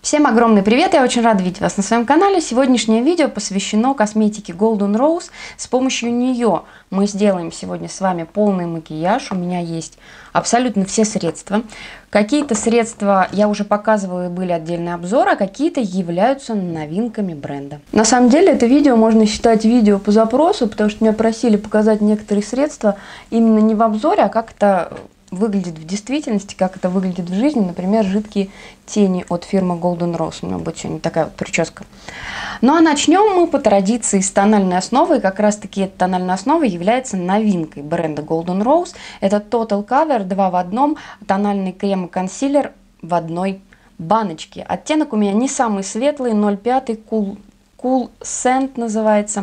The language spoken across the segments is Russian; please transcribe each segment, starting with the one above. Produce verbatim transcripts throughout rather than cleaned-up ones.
Всем огромный привет, я очень рада видеть вас на своем канале. Сегодняшнее видео посвящено косметике Golden Rose. С помощью нее мы сделаем сегодня с вами полный макияж. У меня есть абсолютно все средства. Какие-то средства я уже показывала и были отдельные обзоры, а какие-то являются новинками бренда. На самом деле это видео можно считать видео по запросу, потому что меня просили показать некоторые средства именно не в обзоре, а как это выглядит в действительности, как это выглядит в жизни. Например, жидкие тени от фирмы Golden Rose. У меня будет сегодня такая вот прическа. Ну а начнем мы по традиции с тональной основы. И как раз таки эта тональная основа является новинкой бренда Golden Rose. Это Total Cover два в одном. Тональный крем и консилер в одной баночке. Оттенок у меня не самый светлый, ноль пять Cool. Cool Scent называется.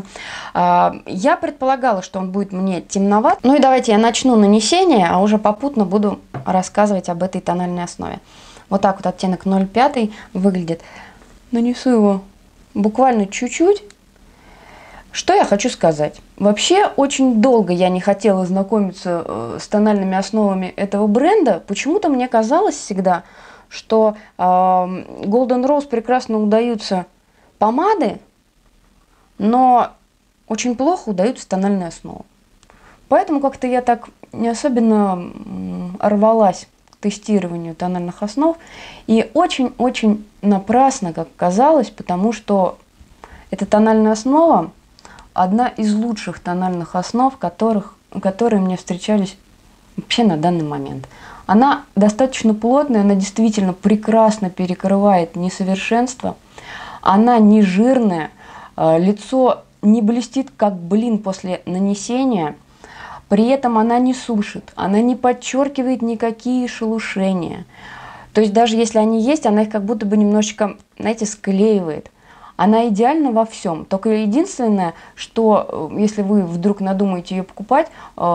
Я предполагала, что он будет мне темноват. Ну и давайте я начну нанесение, а уже попутно буду рассказывать об этой тональной основе. Вот так вот оттенок ноль пять выглядит. Нанесу его буквально чуть-чуть. Что я хочу сказать? Вообще, очень долго я не хотела знакомиться с тональными основами этого бренда. Почему-то мне казалось всегда, что Golden Rose прекрасно удаются помады, но очень плохо удаются тональные основы. Поэтому как-то я так не особенно рвалась к тестированию тональных основ. И очень-очень напрасно, как казалось, потому что эта тональная основа одна из лучших тональных основ, которых, которые мне встречались вообще на данный момент. Она достаточно плотная, она действительно прекрасно перекрывает несовершенства. Она не жирная, лицо не блестит как блин после нанесения, при этом она не сушит, она не подчеркивает никакие шелушения. То есть даже если они есть, она их как будто бы немножечко, знаете, склеивает. Она идеальна во всем. Только единственное, что если вы вдруг надумаете ее покупать,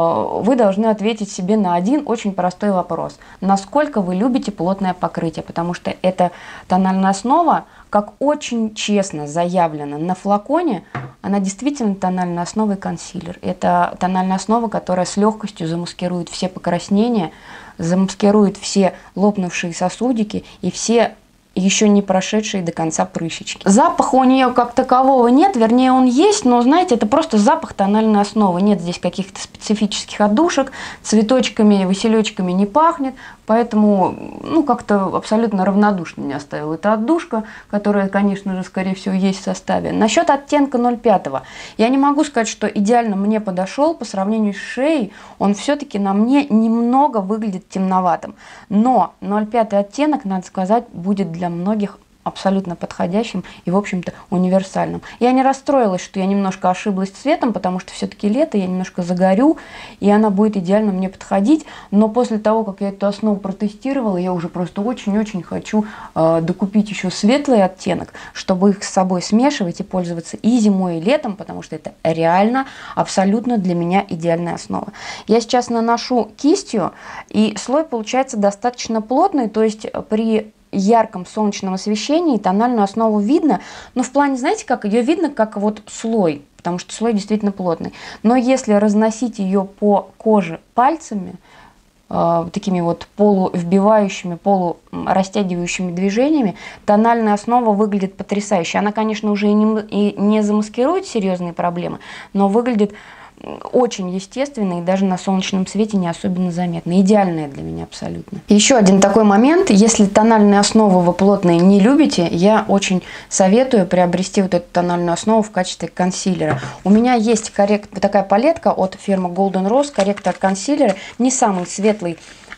вы должны ответить себе на один очень простой вопрос. Насколько вы любите плотное покрытие? Потому что эта тональная основа, как очень честно заявлено на флаконе, она действительно тональная основа и консилер. Это тональная основа, которая с легкостью замаскирует все покраснения, замаскирует все лопнувшие сосудики и все еще не прошедшие до конца прыщички. Запаха у нее как такового нет, вернее он есть, но знаете, это просто запах тональной основы. Нет здесь каких-то специфических отдушек, цветочками, василечками не пахнет, поэтому ну как-то абсолютно равнодушно меня оставила эта отдушка, которая, конечно же, скорее всего есть в составе. Насчет оттенка ноль пять. Я не могу сказать, что идеально мне подошел. По сравнению с шеей он все-таки на мне немного выглядит темноватым, но ноль пять оттенок, надо сказать, будет для для многих абсолютно подходящим и, в общем-то, универсальным. Я не расстроилась, что я немножко ошиблась цветом, потому что все-таки лето, я немножко загорю, и она будет идеально мне подходить. Но после того, как я эту основу протестировала, я уже просто очень-очень хочу э, докупить еще светлый оттенок, чтобы их с собой смешивать и пользоваться и зимой, и летом, потому что это реально абсолютно для меня идеальная основа. Я сейчас наношу кистью, и слой получается достаточно плотный, то есть при ярком солнечном освещении тональную основу видно, но в плане, знаете, как ее видно, как вот слой, потому что слой действительно плотный. Но если разносить ее по коже пальцами, э, такими вот полувбивающими, полурастягивающими движениями, тональная основа выглядит потрясающе. Она, конечно, уже и не, и не замаскирует серьезные проблемы, но выглядит очень естественно и даже на солнечном свете не особенно заметно. Идеальная для меня абсолютно. Еще один такой момент. Если тональные основы вы плотные не любите, я очень советую приобрести вот эту тональную основу в качестве консилера. У меня есть коррект... такая палетка от фирмы Golden Rose, корректор консилера, не самый светлый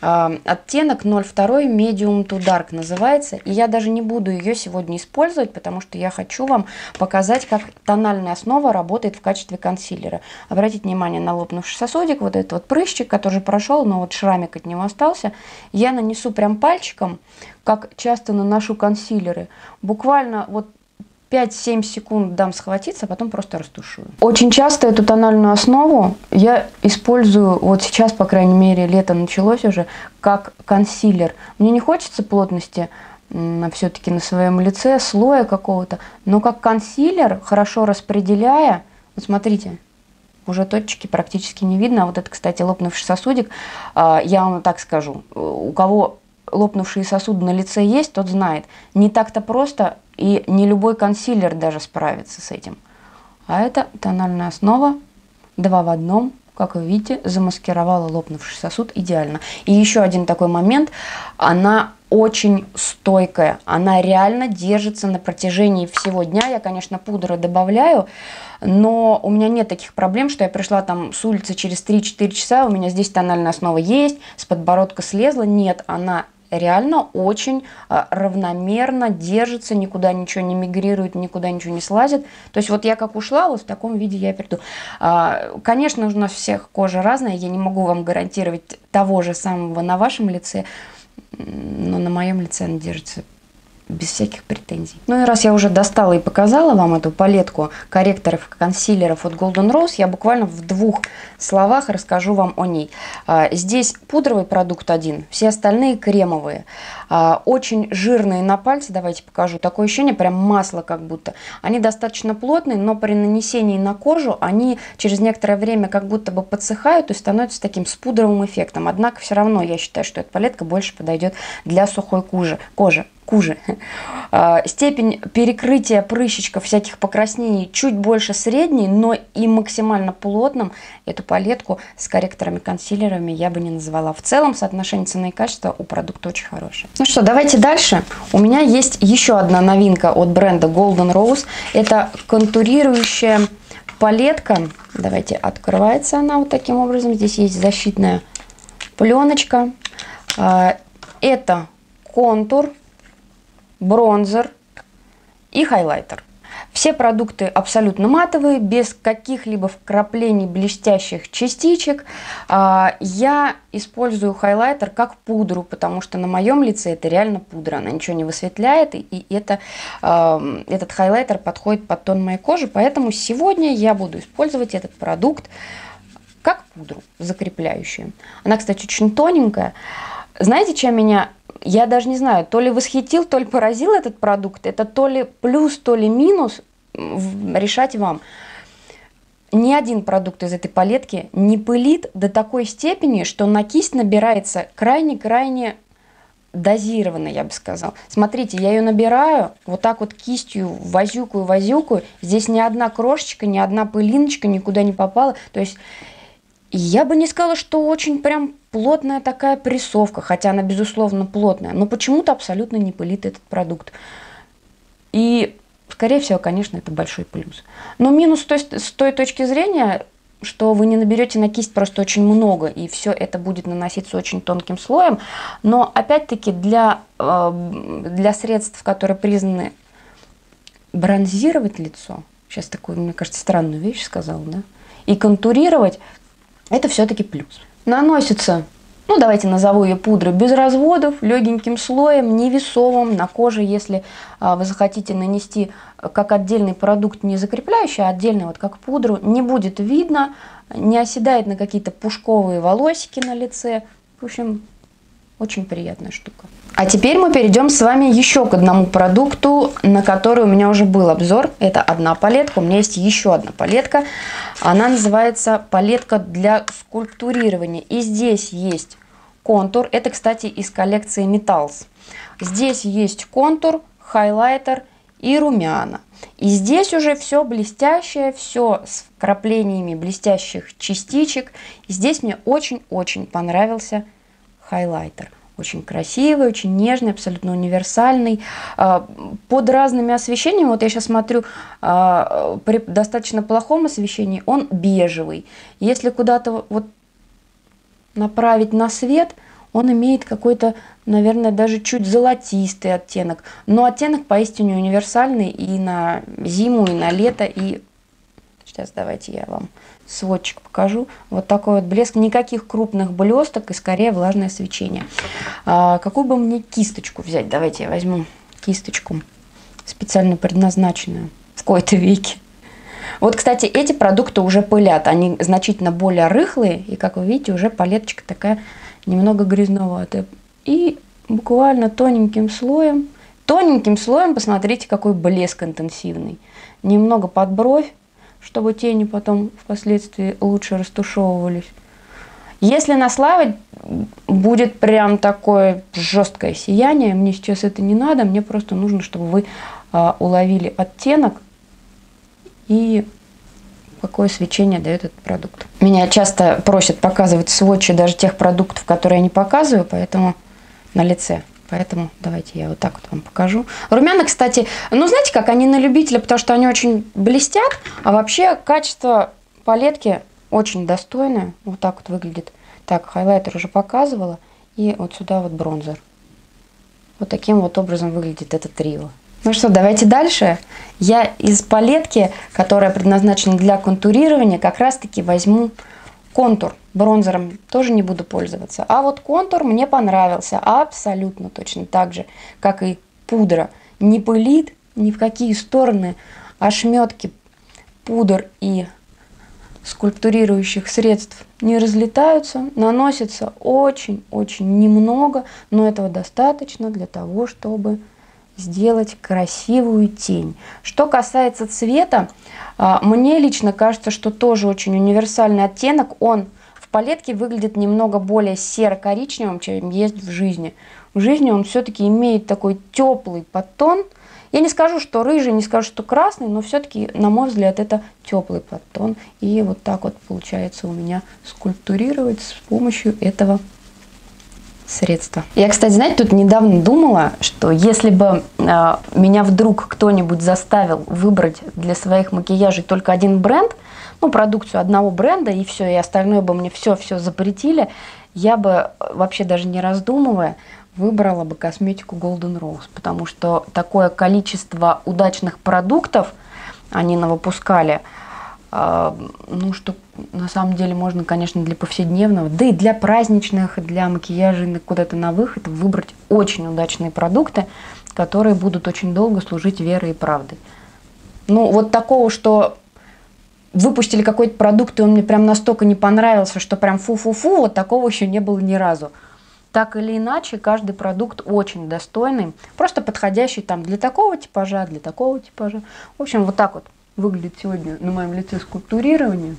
оттенок ноль два Medium to Dark называется. И я даже не буду ее сегодня использовать, потому что я хочу вам показать, как тональная основа работает в качестве консилера. Обратите внимание на лопнувший сосудик, вот этот вот прыщик, который прошел, но вот шрамик от него остался. Я нанесу прям пальчиком, как часто наношу консилеры. Буквально вот пять-семь секунд дам схватиться, а потом просто растушую. Очень часто эту тональную основу я использую, вот сейчас, по крайней мере, лето началось уже, как консилер. Мне не хочется плотности все-таки на своем лице, слоя какого-то, но как консилер, хорошо распределяя, вот смотрите, уже точки практически не видно. А вот это, кстати, лопнувший сосудик, я вам так скажу, у кого лопнувшие сосуды на лице есть, тот знает. Не так-то просто, и не любой консилер даже справится с этим. А это тональная основа, два в одном, как вы видите, замаскировала лопнувший сосуд идеально. И еще один такой момент, она очень стойкая, она реально держится на протяжении всего дня. Я, конечно, пудры добавляю, но у меня нет таких проблем, что я пришла там с улицы через три-четыре часа, у меня здесь тональная основа есть, с подбородка слезла. Нет, она реально очень а, равномерно держится, никуда ничего не мигрирует, никуда ничего не слазит. То есть вот я как ушла, вот в таком виде я приду. А, конечно, у нас всех кожа разная, я не могу вам гарантировать того же самого на вашем лице, но на моем лице она держится без всяких претензий. Ну и раз я уже достала и показала вам эту палетку корректоров и консилеров от Golden Rose, я буквально в двух словах расскажу вам о ней. Здесь пудровый продукт один, все остальные кремовые. Очень жирные на пальце, давайте покажу. Такое ощущение, прям масло как будто. Они достаточно плотные, но при нанесении на кожу они через некоторое время как будто бы подсыхают и становятся таким с пудровым эффектом. Однако все равно я считаю, что эта палетка больше подойдет для сухой кожи. кожи. Кожи. Степень перекрытия прыщичков, всяких покраснений чуть больше средней, но и максимально плотным. Эту палетку с корректорами, консилерами я бы не назвала. В целом соотношение цены и качества у продукта очень хорошее. Ну что, давайте дальше. У меня есть еще одна новинка от бренда Golden Rose. Это контурирующая палетка. Давайте, открывается она вот таким образом. Здесь есть защитная пленочка. Это контур, бронзер и хайлайтер. Все продукты абсолютно матовые, без каких-либо вкраплений блестящих частичек. Я использую хайлайтер как пудру, потому что на моем лице это реально пудра. Она ничего не высветляет, и это, этот хайлайтер подходит под тон моей кожи. Поэтому сегодня я буду использовать этот продукт как пудру закрепляющую. Она, кстати, очень тоненькая. Знаете, чем меня... Я даже не знаю, то ли восхитил, то ли поразил этот продукт. Это то ли плюс, то ли минус. Решать вам. Ни один продукт из этой палетки не пылит до такой степени, что на кисть набирается крайне-крайне дозированно, я бы сказала. Смотрите, я ее набираю, вот так вот кистью возюкаю, возюкаю. Здесь ни одна крошечка, ни одна пылиночка никуда не попала. То есть... Я бы не сказала, что очень прям плотная такая прессовка, хотя она, безусловно, плотная, но почему-то абсолютно не пылит этот продукт. И, скорее всего, конечно, это большой плюс. Но минус с той, с той точки зрения, что вы не наберете на кисть просто очень много, и все это будет наноситься очень тонким слоем. Но, опять-таки, для, для средств, которые признаны бронзировать лицо, сейчас такую, мне кажется, странную вещь сказала, да, и контурировать, это все-таки плюс. Наносится, ну давайте назову ее пудрой без разводов, легеньким слоем, невесомым на коже, если а, вы захотите нанести как отдельный продукт, не закрепляющий, а отдельный вот как пудру, не будет видно, не оседает на какие-то пушковые волосики на лице. В общем, очень приятная штука. А теперь мы перейдем с вами еще к одному продукту, на который у меня уже был обзор. Это одна палетка. У меня есть еще одна палетка. Она называется палетка для скульптурирования. И здесь есть контур. Это, кстати, из коллекции Metals. Здесь есть контур, хайлайтер и румяна. И здесь уже все блестящее, все с вкраплениями блестящих частичек. И здесь мне очень-очень понравился хайлайтер. Очень красивый, очень нежный, абсолютно универсальный. Под разными освещениями, вот я сейчас смотрю, при достаточно плохом освещении он бежевый. Если куда-то вот направить на свет, он имеет какой-то, наверное, даже чуть золотистый оттенок. Но оттенок поистине универсальный и на зиму, и на лето. И сейчас давайте я вам сводчик покажу. Вот такой вот блеск. Никаких крупных блесток и скорее влажное свечение. А, какую бы мне кисточку взять? Давайте я возьму кисточку, специально предназначенную в кои-то веки. Вот, кстати, эти продукты уже пылят. Они значительно более рыхлые. И, как вы видите, уже палеточка такая немного грязноватая. И буквально тоненьким слоем, тоненьким слоем, посмотрите, какой блеск интенсивный. Немного под бровь, чтобы тени потом впоследствии лучше растушевывались. Если наслаивать, будет прям такое жесткое сияние. Мне сейчас это не надо, мне просто нужно, чтобы вы а, уловили оттенок и какое свечение дает этот продукт. Меня часто просят показывать сводчи даже тех продуктов, которые я не показываю, поэтому на лице. Поэтому давайте я вот так вот вам покажу. Румяна, кстати, ну знаете как, они на любителя, потому что они очень блестят, а вообще качество палетки очень достойное. Вот так вот выглядит. Так, хайлайтер уже показывала. И вот сюда вот бронзер. Вот таким вот образом выглядит этот рио. Ну что, давайте дальше. Я из палетки, которая предназначена для контурирования, как раз таки возьму контур. Бронзером тоже не буду пользоваться. А вот контур мне понравился абсолютно точно так же, как и пудра. Не пылит ни в какие стороны. Ошметки пудр и скульптурирующих средств не разлетаются. Наносится очень-очень немного, но этого достаточно для того, чтобы сделать красивую тень. Что касается цвета, мне лично кажется, что тоже очень универсальный оттенок. Он в палетке выглядит немного более серо-коричневым, чем есть в жизни. В жизни он все-таки имеет такой теплый подтон. Я не скажу, что рыжий, не скажу, что красный, но все-таки, на мой взгляд, это теплый подтон. И вот так вот получается у меня скульптурировать с помощью этого средства. Я, кстати, знаете, тут недавно думала, что если бы э, меня вдруг кто-нибудь заставил выбрать для своих макияжей только один бренд, ну, продукцию одного бренда, и все, и остальное бы мне все-все запретили, я бы вообще даже не раздумывая выбрала бы косметику Golden Rose, потому что такое количество удачных продуктов они навыпускали, э, ну, что на самом деле можно, конечно, для повседневного, да и для праздничных, для макияжа куда-то на выход выбрать очень удачные продукты, которые будут очень долго служить верой и правдой. Ну, вот такого, что выпустили какой-то продукт, и он мне прям настолько не понравился, что прям фу-фу-фу, вот такого еще не было ни разу. Так или иначе, каждый продукт очень достойный, просто подходящий там для такого типажа, для такого типажа. В общем, вот так вот выглядит сегодня на моем лице скульптурирование.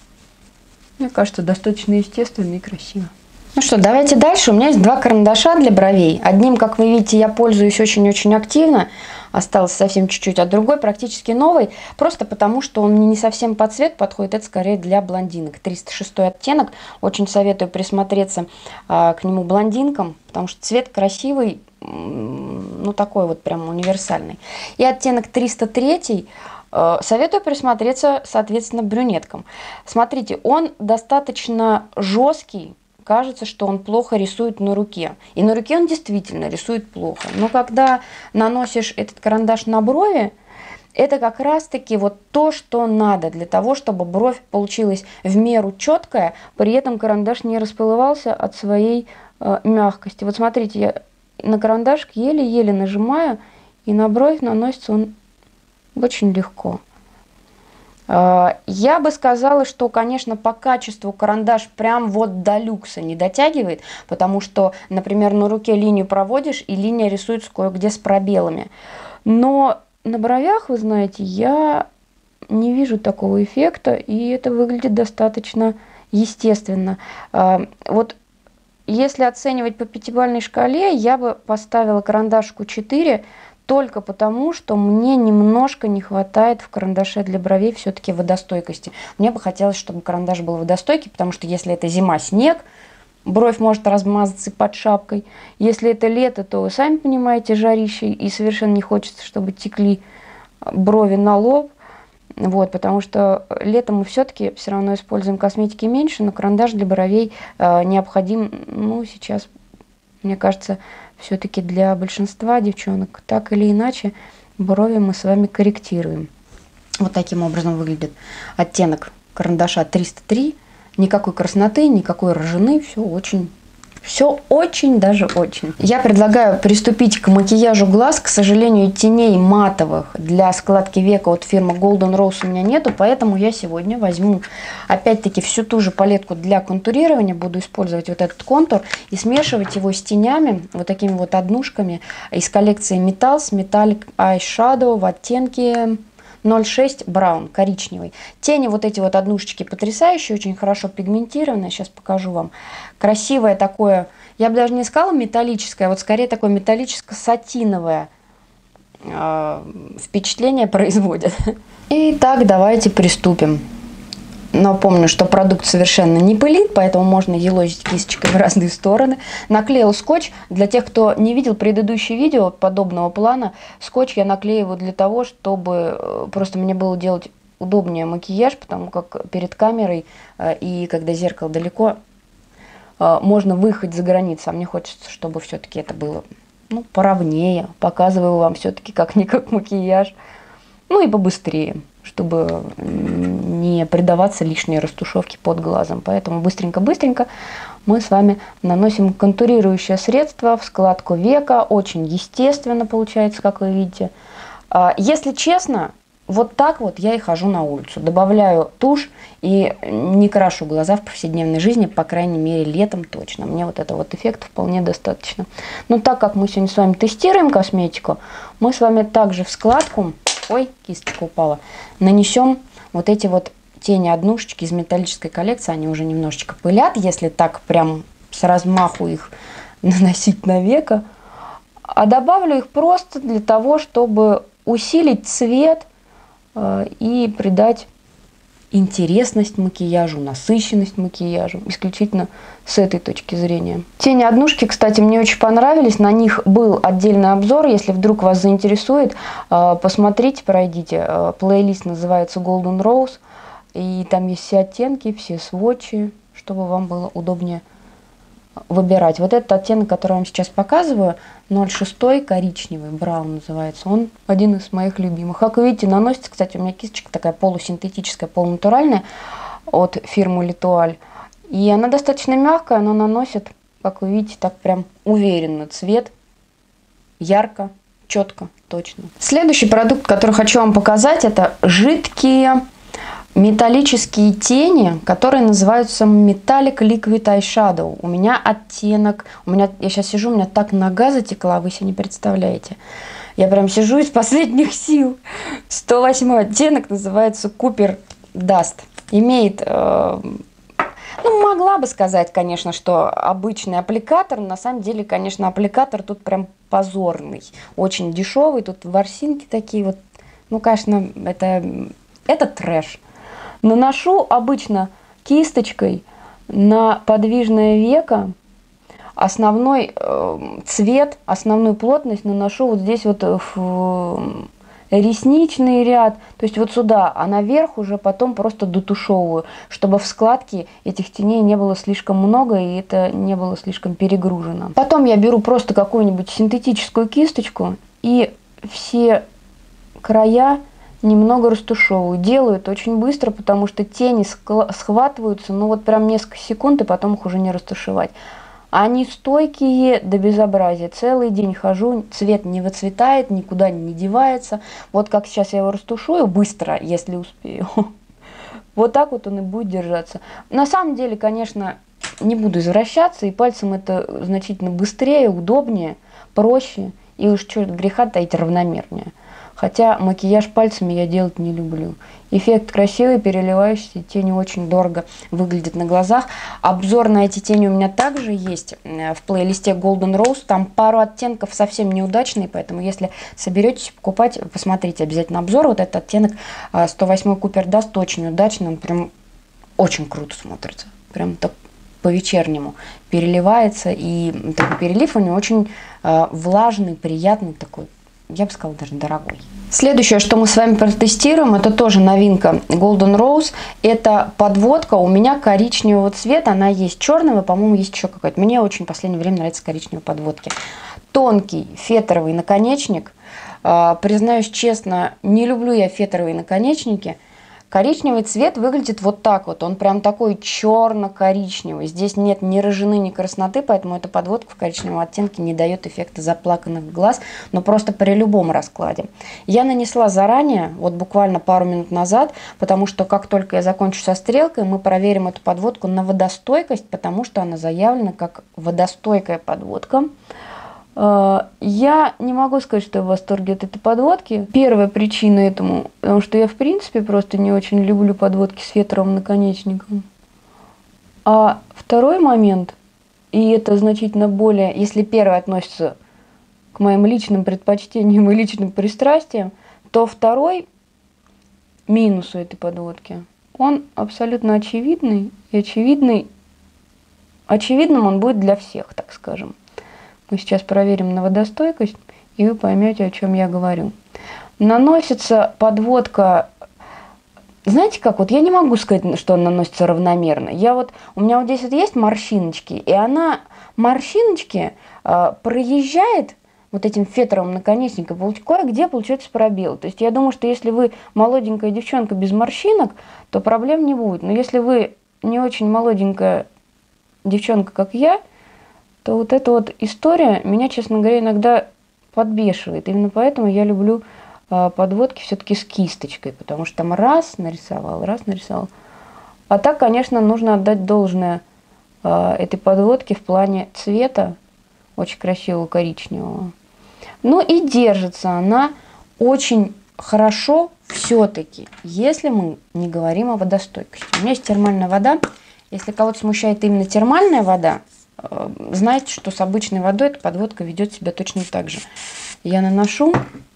Мне кажется, достаточно естественно и красиво. Ну что, давайте дальше. У меня есть два карандаша для бровей. Одним, как вы видите, я пользуюсь очень-очень активно. Осталось совсем чуть-чуть, а другой практически новый. Просто потому, что он мне не совсем под цвет подходит. Это скорее для блондинок. триста шестой оттенок. Очень советую присмотреться а, к нему блондинкам, потому что цвет красивый, ну такой вот прям универсальный. И оттенок триста три. Советую присмотреться, соответственно, брюнеткам. Смотрите, он достаточно жесткий. Кажется, что он плохо рисует на руке. И на руке он действительно рисует плохо. Но когда наносишь этот карандаш на брови, это как раз-таки вот то, что надо для того, чтобы бровь получилась в меру четкая, при этом карандаш не расплывался от своей э, мягкости. Вот смотрите, я на карандаш еле-еле нажимаю, и на бровь наносится он очень легко. Я бы сказала, что, конечно, по качеству карандаш прям вот до люкса не дотягивает, потому что, например, на руке линию проводишь, и линия рисуется кое-где с пробелами. Но на бровях, вы знаете, я не вижу такого эффекта, и это выглядит достаточно естественно. Вот если оценивать по пятибалльной шкале, я бы поставила карандашку четыре, только потому, что мне немножко не хватает в карандаше для бровей все-таки водостойкости. Мне бы хотелось, чтобы карандаш был водостойкий, потому что если это зима, снег, бровь может размазаться под шапкой. Если это лето, то вы сами понимаете, жарище, и совершенно не хочется, чтобы текли брови на лоб. Вот, потому что летом мы все-таки все равно используем косметики меньше, но карандаш для бровей э, необходим, ну, сейчас, мне кажется, все-таки для большинства девчонок. Так или иначе, брови мы с вами корректируем. Вот таким образом выглядит оттенок карандаша триста три. Никакой красноты, никакой рыжины. Все очень, все очень, даже очень. Я предлагаю приступить к макияжу глаз. К сожалению, теней матовых для складки века от фирмы Golden Rose у меня нету, поэтому я сегодня возьму опять-таки всю ту же палетку для контурирования. Буду использовать вот этот контур и смешивать его с тенями, вот такими вот однушками из коллекции Metals Metallic Eyeshadow в оттенке ноль шесть браун, коричневый. Тени вот эти вот однушечки потрясающие, очень хорошо пигментированные. Сейчас покажу вам. Красивое такое, я бы даже не сказала металлическое, вот скорее такое металлическо-сатиновое э, впечатление производят. Итак, давайте приступим. Напомню, что продукт совершенно не пылит, поэтому можно елозить кисточкой в разные стороны. Наклеил скотч. Для тех, кто не видел предыдущее видео подобного плана, скотч я наклеиваю для того, чтобы просто мне было делать удобнее макияж, потому как перед камерой и когда зеркало далеко, можно выехать за границу. А мне хочется, чтобы все-таки это было, ну, поровнее. Показываю вам все-таки как-никак макияж. Ну и побыстрее, чтобы не придаваться лишней растушевке под глазом. Поэтому быстренько-быстренько мы с вами наносим контурирующее средство в складку века. Очень естественно получается, как вы видите. Если честно, вот так вот я и хожу на улицу. Добавляю тушь и не крашу глаза в повседневной жизни, по крайней мере, летом точно. Мне вот этого вот эффекта вполне достаточно. Но так как мы сегодня с вами тестируем косметику, мы с вами также в складку... Ой, кисточка упала. Нанесем вот эти вот тени однушечки из металлической коллекции. Они уже немножечко пылят, если так прям с размаху их наносить на веко. А добавлю их просто для того, чтобы усилить цвет э, и придать интересность макияжу, насыщенность макияжу, исключительно с этой точки зрения. Тени однушки, кстати, мне очень понравились, на них был отдельный обзор, если вдруг вас заинтересует, посмотрите, пройдите, плейлист называется Golden Rose, и там есть все оттенки, все сводчи, чтобы вам было удобнее выбирать. Вот этот оттенок, который я вам сейчас показываю, ноль шесть коричневый, браун называется, он один из моих любимых. Как вы видите, наносится, кстати, у меня кисточка такая полусинтетическая, полунатуральная от фирмы Литуаль. И она достаточно мягкая, но наносит, как вы видите, так прям уверенно цвет, ярко, четко, точно. Следующий продукт, который хочу вам показать, это жидкие металлические тени, которые называются Metallic Liquid Eyeshadow. У меня оттенок, у меня, я сейчас сижу, у меня так нога затекла, вы себе не представляете. Я прям сижу из последних сил. сто восьмой оттенок называется Cooper Dust. Имеет, э, ну, могла бы сказать, конечно, что обычный аппликатор. На самом деле, конечно, аппликатор тут прям позорный. Очень дешевый, тут ворсинки такие вот. Ну, конечно, это, это трэш. Наношу обычно кисточкой на подвижное веко. Основной э, цвет, основную плотность наношу вот здесь вот в ресничный ряд. То есть вот сюда, а наверх уже потом просто дотушевываю, чтобы в складке этих теней не было слишком много и это не было слишком перегружено. Потом я беру просто какую-нибудь синтетическую кисточку и все края немного растушевываю. Делаю это очень быстро, потому что тени схватываются, ну вот прям несколько секунд, и потом их уже не растушевать. Они стойкие до безобразия. Целый день хожу, цвет не выцветает, никуда не девается. Вот как сейчас я его растушую, быстро, если успею. Вот так вот он и будет держаться. На самом деле, конечно, не буду извращаться, и пальцем это значительно быстрее, удобнее, проще. И уж что греха таить, равномернее. Хотя макияж пальцами я делать не люблю. Эффект красивый, переливающийся, тени очень дорого выглядят на глазах. Обзор на эти тени у меня также есть в плейлисте Golden Rose. Там пару оттенков совсем неудачные, поэтому если соберетесь покупать, посмотрите обязательно обзор. Вот этот оттенок сто восьмой Cooper Dust очень удачный, он прям очень круто смотрится. Прям так по-вечернему переливается, и такой перелив у него очень влажный, приятный такой. Я бы сказала, даже дорогой. Следующее, что мы с вами протестируем, это тоже новинка Golden Rose. Это подводка у меня коричневого цвета. Она есть черного, по-моему, есть еще какая-то. Мне очень в последнее время нравятся коричневые подводки. Тонкий фетровый наконечник. Признаюсь честно, не люблю я фетровые наконечники. Коричневый цвет выглядит вот так вот. Он прям такой черно-коричневый. Здесь нет ни рыжины, ни красноты, поэтому эта подводка в коричневом оттенке не дает эффекта заплаканных глаз, но просто при любом раскладе. Я нанесла заранее, вот буквально пару минут назад, потому что как только я закончу со стрелкой, мы проверим эту подводку на водостойкость, потому что она заявлена как водостойкая подводка. Я не могу сказать, что я в восторге от этой подводки. Первая причина этому, потому что я в принципе просто не очень люблю подводки с фетровым наконечником. А второй момент, и это значительно более, если первый относится к моим личным предпочтениям и личным пристрастиям, то второй минус у этой подводки, он абсолютно очевидный, и очевидный, очевидным он будет для всех, так скажем. Мы сейчас проверим на водостойкость, и вы поймете, о чем я говорю. Наносится подводка, знаете как, вот я не могу сказать, что она наносится равномерно. Я вот, у меня вот здесь вот есть морщиночки, и она, морщиночки э, проезжает вот этим фетровым наконечником, кое-где получается пробел. То есть я думаю, что если вы молоденькая девчонка без морщинок, то проблем не будет. Но если вы не очень молоденькая девчонка, как я, то вот эта вот история меня, честно говоря, иногда подбешивает. Именно поэтому я люблю э, подводки все-таки с кисточкой, потому что там раз нарисовал, раз нарисовал. А так, конечно, нужно отдать должное э, этой подводке в плане цвета, очень красивого коричневого. Ну и держится она очень хорошо все-таки, если мы не говорим о водостойкости. У меня есть термальная вода. Если кого-то смущает именно термальная вода, знаете, что с обычной водой эта подводка ведет себя точно так же. Я наношу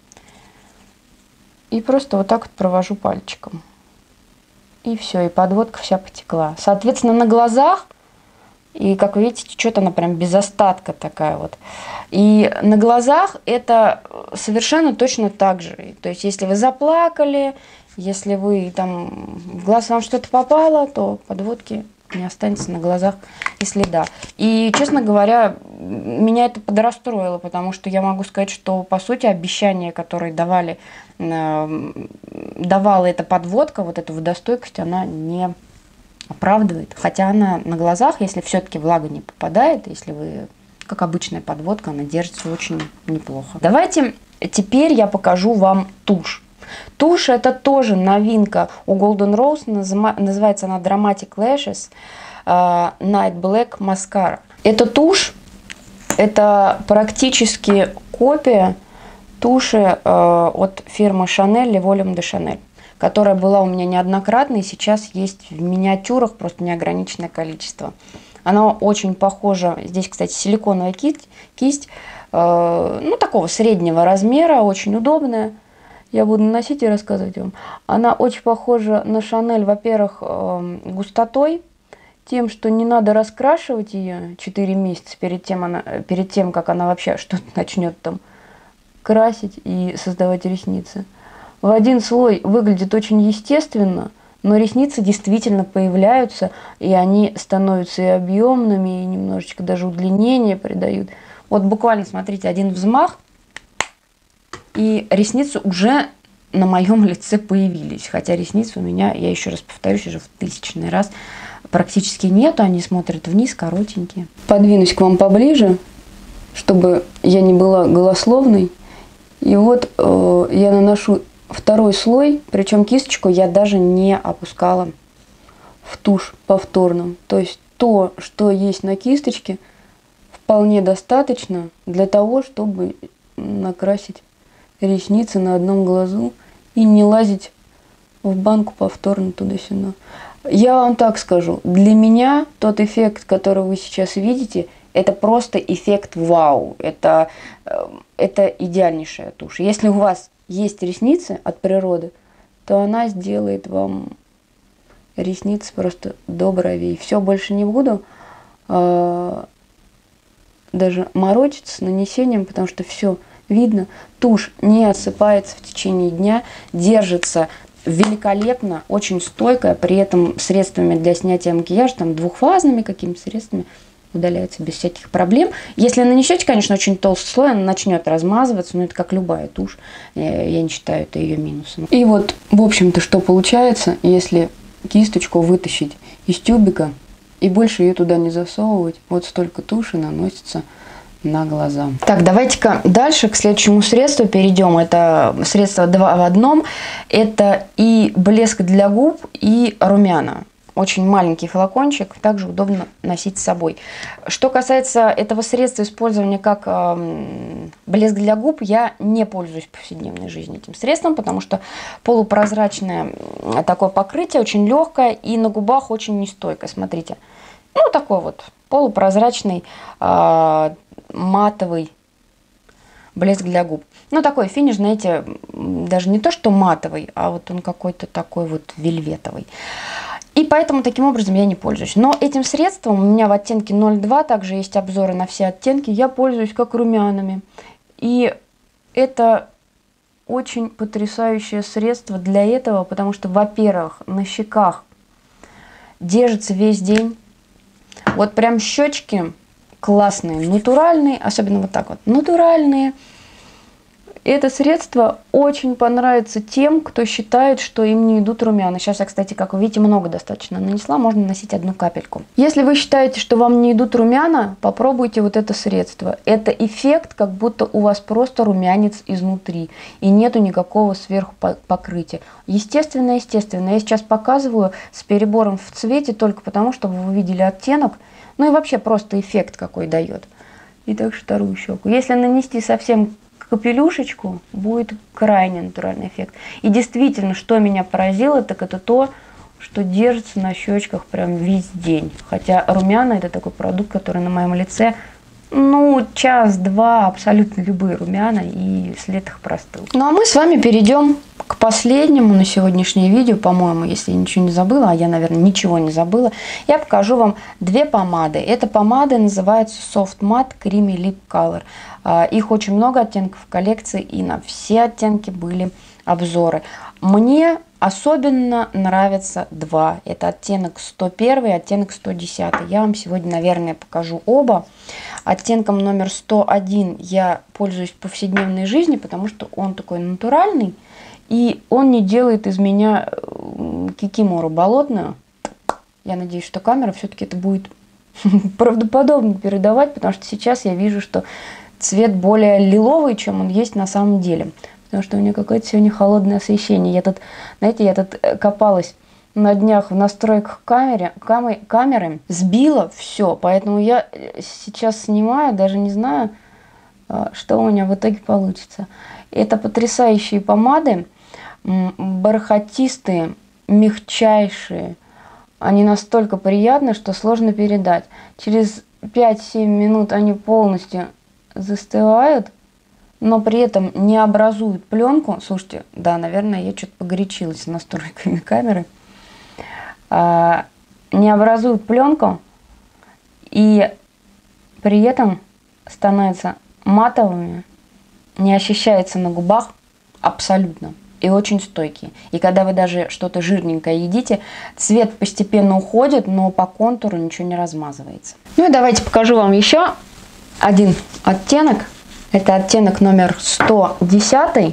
и просто вот так вот провожу пальчиком. И все, и подводка вся потекла. Соответственно, на глазах, и как вы видите, течет она прям без остатка такая вот. И на глазах это совершенно точно так же. То есть, если вы заплакали, если вы там в глаз вам что-то попало, то подводки не останется на глазах и следа. И, честно говоря, меня это подрастроило, потому что я могу сказать, что, по сути, обещания, которые давали, э, давала эта подводка, вот эту водостойкость, она не оправдывает. Хотя она на глазах, если все-таки влага не попадает, если вы, как обычная подводка, она держится очень неплохо. Давайте теперь я покажу вам тушь. Тушь — это тоже новинка у Golden Rose, называется она Dramatic Lashes uh, Night Black Mascara. Эта тушь, это практически копия туши uh, от фирмы Chanel Le Volume de Chanel, которая была у меня неоднократно и сейчас есть в миниатюрах просто неограниченное количество. Она очень похожа, здесь, кстати, силиконовая кисть, кисть uh, ну, такого среднего размера, очень удобная. Я буду наносить и рассказывать вам. Она очень похожа на Шанель, во-первых, густотой, тем, что не надо раскрашивать ее четыре месяца перед тем, она, перед тем, как она вообще что-то начнет там красить и создавать ресницы. В один слой выглядит очень естественно, но ресницы действительно появляются, и они становятся и объемными, и немножечко даже удлинение придают. Вот буквально, смотрите, один взмах, и ресницы уже на моем лице появились. Хотя ресницы у меня, я еще раз повторюсь, уже в тысячный раз практически нету. Они смотрят вниз, коротенькие. Подвинусь к вам поближе, чтобы я не была голословной. И вот э, я наношу второй слой, причем кисточку я даже не опускала в тушь повторно. То есть то, что есть на кисточке, вполне достаточно для того, чтобы накрасить ресницы на одном глазу и не лазить в банку повторно туда-сюда. Я вам так скажу, для меня тот эффект, который вы сейчас видите, это просто эффект вау. Это, это идеальнейшая тушь. Если у вас есть ресницы от природы, то она сделает вам ресницы просто до бровей. Все, больше не буду э, даже морочиться с нанесением, потому что все видно. Тушь не осыпается в течение дня, держится великолепно, очень стойкая, при этом средствами для снятия макияжа, там двухфазными какими-то средствами, удаляется без всяких проблем. Если нанесете, конечно, очень толстый слой, она начнет размазываться, но это как любая тушь, я не считаю это ее минусом. И вот, в общем-то, что получается, если кисточку вытащить из тюбика и больше ее туда не засовывать, вот столько туши наносится на глаза. Так, давайте-ка дальше к следующему средству перейдем. Это средство два в одном. Это и блеск для губ, и румяна. очень маленький флакончик, также удобно носить с собой. Что касается этого средства использования как э, блеск для губ, я не пользуюсь в повседневной жизни этим средством, потому что полупрозрачное такое покрытие, очень легкое и на губах очень нестойкое. Смотрите, ну такой вот полупрозрачный э, матовый блеск для губ. Ну такой финиш, знаете, даже не то что матовый, а вот он какой-то такой вот вельветовый. И поэтому таким образом я не пользуюсь. Но этим средством у меня в оттенке ноль два, также есть обзоры на все оттенки, я пользуюсь как румянами. И это очень потрясающее средство для этого, потому что, во-первых, на щеках держится весь день. Вот прям щечки классные, натуральные, особенно вот так вот, натуральные. Это средство очень понравится тем, кто считает, что им не идут румяна. Сейчас я, кстати, как вы видите, много достаточно нанесла, можно наносить одну капельку. Если вы считаете, что вам не идут румяна, попробуйте вот это средство. Это эффект, как будто у вас просто румянец изнутри, и нету никакого сверху покрытия. Естественно, естественно. Я сейчас показываю с перебором в цвете, только потому, чтобы вы видели оттенок, ну и вообще просто эффект какой дает. И также вторую щеку. Если нанести совсем капелюшечку, будет крайне натуральный эффект. И действительно, что меня поразило, так это то, что держится на щечках прям весь день. Хотя румяна — это такой продукт, который на моем лице, ну, час-два, абсолютно любые румяна, и след их простыл. Ну, а мы с вами перейдем к последнему на сегодняшнее видео, по-моему, если я ничего не забыла, а я, наверное, ничего не забыла, я покажу вам две помады. Эта помада называется Soft Matte Creamy Lip Color. Их очень много оттенков в коллекции, и на все оттенки были обзоры. Мне особенно нравятся два. Это оттенок сто один и оттенок сто десять. Я вам сегодня, наверное, покажу оба. Оттенком номер сто один я пользуюсь в повседневной жизни, потому что он такой натуральный, и он не делает из меня кикимору болотную. Я надеюсь, что камера все-таки это будет правдоподобно передавать, потому что сейчас я вижу, что цвет более лиловый, чем он есть на самом деле. Потому что у меня какое-то сегодня холодное освещение. Я тут, знаете, я тут копалась на днях в настройках камеры, камеры, камеры сбила все. Поэтому я сейчас снимаю, даже не знаю, что у меня в итоге получится. Это потрясающие помады, бархатистые, мягчайшие. Они настолько приятны, что сложно передать. Через пять-семь минут они полностью застывают, но при этом не образуют пленку. Слушайте, да, наверное, я что-то погорячилась с настройками камеры. А, не образуют пленку и при этом становятся матовыми, не ощущается на губах абсолютно. И очень стойкие. И когда вы даже что-то жирненькое едите, цвет постепенно уходит, но по контуру ничего не размазывается. Ну и давайте покажу вам еще один оттенок. Это оттенок номер сто десять.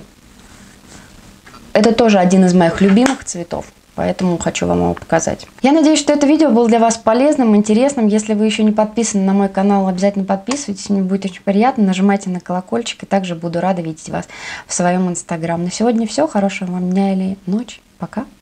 Это тоже один из моих любимых цветов, поэтому хочу вам его показать. Я надеюсь, что это видео было для вас полезным, интересным. Если вы еще не подписаны на мой канал, обязательно подписывайтесь, мне будет очень приятно. Нажимайте на колокольчик, и также буду рада видеть вас в своем инстаграм. На сегодня все. Хорошего вам дня или ночи. Пока.